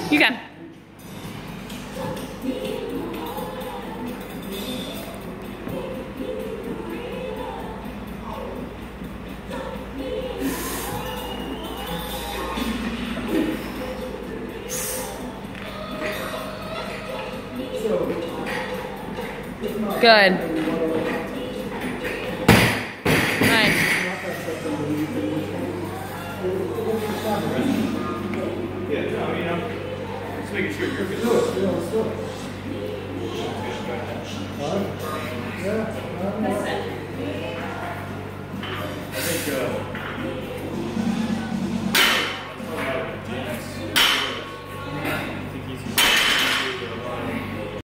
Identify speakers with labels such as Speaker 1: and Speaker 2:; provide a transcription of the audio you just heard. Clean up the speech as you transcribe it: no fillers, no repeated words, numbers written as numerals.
Speaker 1: You can. Good. Nice.
Speaker 2: Just making sure you're good. I think